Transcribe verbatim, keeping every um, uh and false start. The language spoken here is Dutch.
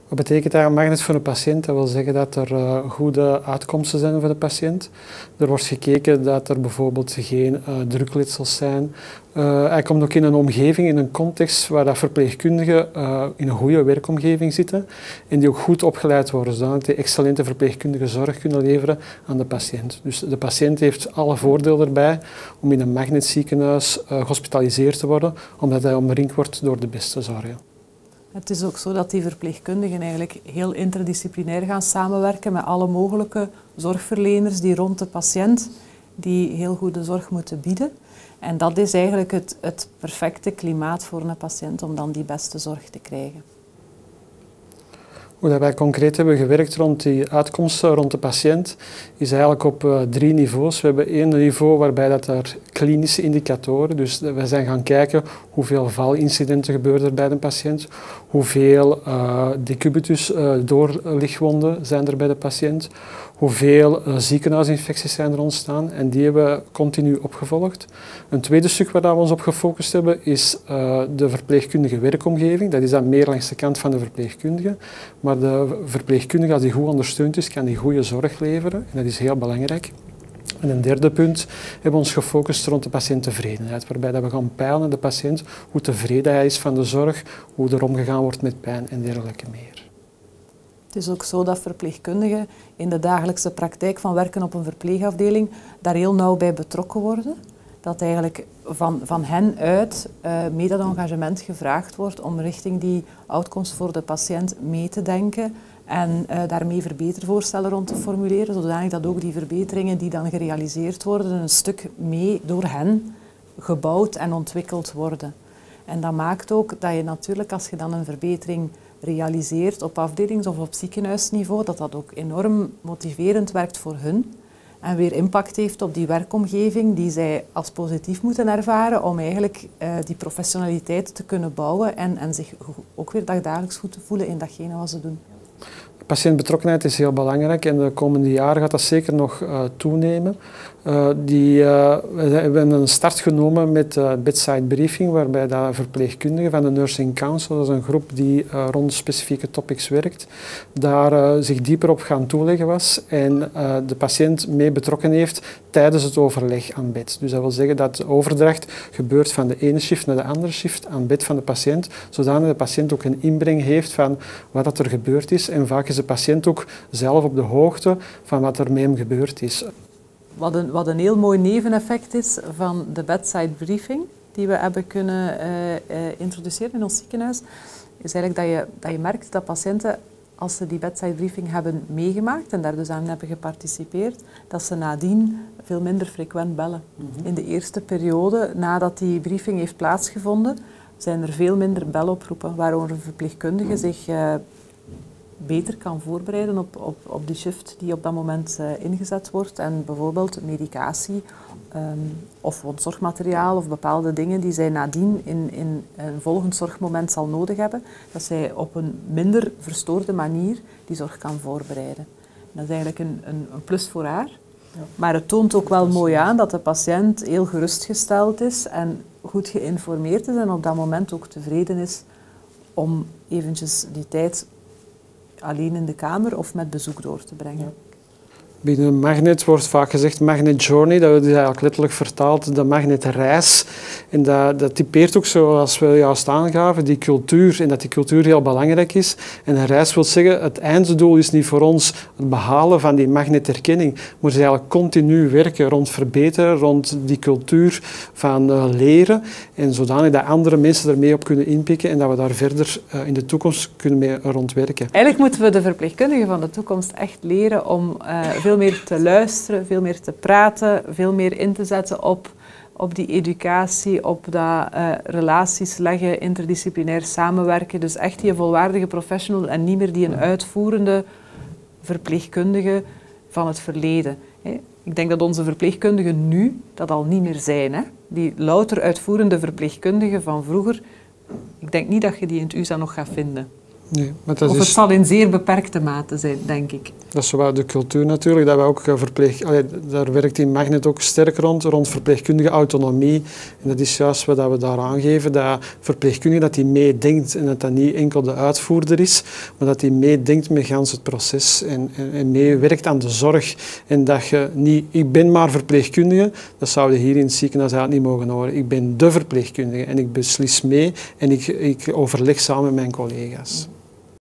Wat betekent dat een magnet voor een patiënt? Dat wil zeggen dat er uh, goede uitkomsten zijn voor de patiënt. Er wordt gekeken dat er bijvoorbeeld geen uh, drukletsels zijn. Uh, hij komt ook in een omgeving, in een context waar dat verpleegkundigen uh, in een goede werkomgeving zitten en die ook goed opgeleid worden, zodat die excellente verpleegkundige zorg kunnen leveren aan de patiënt. Dus de patiënt heeft alle voordelen erbij om in een magnetziekenhuis uh, gehospitaliseerd te worden, omdat hij omringd wordt door de beste zorgen. Het is ook zo dat die verpleegkundigen eigenlijk heel interdisciplinair gaan samenwerken met alle mogelijke zorgverleners die rond de patiënt die heel goede zorg moeten bieden. En dat is eigenlijk het, het perfecte klimaat voor een patiënt om dan die beste zorg te krijgen. Hoe dat wij concreet hebben gewerkt rond die uitkomsten rond de patiënt is eigenlijk op uh, drie niveaus. We hebben één niveau waarbij dat er klinische indicatoren, dus we zijn gaan kijken hoeveel valincidenten gebeuren er bij de patiënt, hoeveel uh, decubitus uh, doorlichtwonden zijn er bij de patiënt, hoeveel uh, ziekenhuisinfecties zijn er ontstaan en die hebben we continu opgevolgd. Een tweede stuk waar we ons op gefocust hebben is uh, de verpleegkundige werkomgeving. Dat is dan meer langs de kant van de verpleegkundige. Maar de verpleegkundige, als die goed ondersteund is, kan die goede zorg leveren. En dat is heel belangrijk. En een derde punt hebben we ons gefocust rond de patiënttevredenheid, waarbij dat we gaan peilen de patiënt hoe tevreden hij is van de zorg, hoe er omgegaan wordt met pijn en dergelijke meer. Het is ook zo dat verpleegkundigen in de dagelijkse praktijk van werken op een verpleegafdeling daar heel nauw bij betrokken worden. Dat eigenlijk van, van hen uit uh, mee dat engagement gevraagd wordt om richting die outcomes voor de patiënt mee te denken en uh, daarmee verbetervoorstellen rond te formuleren, zodanig dat ook die verbeteringen die dan gerealiseerd worden een stuk mee door hen gebouwd en ontwikkeld worden. En dat maakt ook dat je natuurlijk, als je dan een verbetering realiseert op afdelings- of op ziekenhuisniveau, dat dat ook enorm motiverend werkt voor hun en weer impact heeft op die werkomgeving die zij als positief moeten ervaren om eigenlijk uh, die professionaliteit te kunnen bouwen en, en zich ook weer dagelijks goed te voelen in datgene wat ze doen. Patiëntbetrokkenheid is heel belangrijk en de komende jaren gaat dat zeker nog uh, toenemen. Uh, die, uh, we hebben een start genomen met uh, bedside briefing, waarbij de verpleegkundigen van de Nursing Council, dat is een groep die uh, rond specifieke topics werkt, daar uh, zich dieper op gaan toeleggen was en uh, de patiënt mee betrokken heeft tijdens het overleg aan bed. Dus dat wil zeggen dat de overdracht gebeurt van de ene shift naar de andere shift aan bed van de patiënt, zodat de patiënt ook een inbreng heeft van wat er gebeurd is en vaak is de patiënt ook zelf op de hoogte van wat er met hem gebeurd is. Wat een, wat een heel mooi neveneffect is van de bedside briefing die we hebben kunnen uh, uh, introduceren in ons ziekenhuis, is eigenlijk dat je, dat je merkt dat patiënten, als ze die bedside briefing hebben meegemaakt en daar dus aan hebben geparticipeerd, dat ze nadien veel minder frequent bellen. Mm-hmm. In de eerste periode, nadat die briefing heeft plaatsgevonden, zijn er veel minder beloproepen, waardoor een verpleegkundige zich uh, beter kan voorbereiden op, op, op die shift die op dat moment uh, ingezet wordt en bijvoorbeeld medicatie um, of zorgmateriaal of bepaalde dingen die zij nadien in, in een volgend zorgmoment zal nodig hebben, dat zij op een minder verstoorde manier die zorg kan voorbereiden. En dat is eigenlijk een, een, een plus voor haar, ja. Maar het toont ook wel mooi aan dat de patiënt heel gerustgesteld is en goed geïnformeerd is en op dat moment ook tevreden is om eventjes die tijd alleen in de kamer of met bezoek door te brengen. Binnen Magnet wordt vaak gezegd Magnet Journey, dat is eigenlijk letterlijk vertaald de Magnet-reis. En dat, dat typeert ook, zoals we juist aangaven, die cultuur en dat die cultuur heel belangrijk is. En een reis wil zeggen, het einddoel is niet voor ons het behalen van die magneterkenning, maar ze eigenlijk continu werken rond verbeteren, rond die cultuur van uh, leren en zodanig dat andere mensen er mee op kunnen inpikken en dat we daar verder uh, in de toekomst kunnen mee rondwerken. Eigenlijk moeten we de verpleegkundigen van de toekomst echt leren om uh, veel meer te luisteren, veel meer te praten, veel meer in te zetten op, op die educatie, op dat uh, relaties leggen, interdisciplinair samenwerken. Dus echt die volwaardige professional en niet meer die een uitvoerende verpleegkundige van het verleden. Hè. Ik denk dat onze verpleegkundigen nu dat al niet meer zijn. Hè. Die louter uitvoerende verpleegkundigen van vroeger, ik denk niet dat je die in het U S A nog gaat vinden. Nee, maar dat of is, het zal in zeer beperkte mate zijn, denk ik. Dat is zowel de cultuur natuurlijk, dat we ook verpleeg... Allee, daar werkt in Magnet ook sterk rond, rond verpleegkundige autonomie. En dat is juist wat we daar aangeven, dat verpleegkundige dat die meedenkt en dat dat niet enkel de uitvoerder is, maar dat die meedenkt met gans het proces en, en, en meewerkt aan de zorg. En dat je niet, ik ben maar verpleegkundige, dat zouden hier in het ziekenhuis eigenlijk niet mogen horen. Ik ben de verpleegkundige en ik beslis mee en ik, ik overleg samen met mijn collega's.